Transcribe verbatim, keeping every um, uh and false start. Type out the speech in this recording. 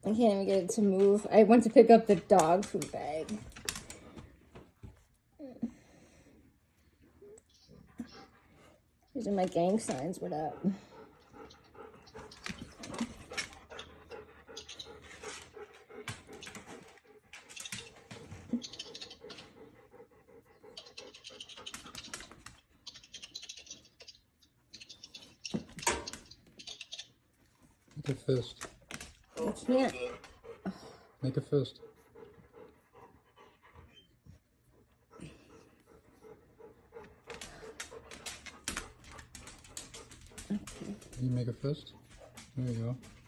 I can't even get it to move. I went to pick up the dog food bag. These are my gang signs. What up? Make a fist. I can't. Make a fist. Okay. You make a fist? There you go.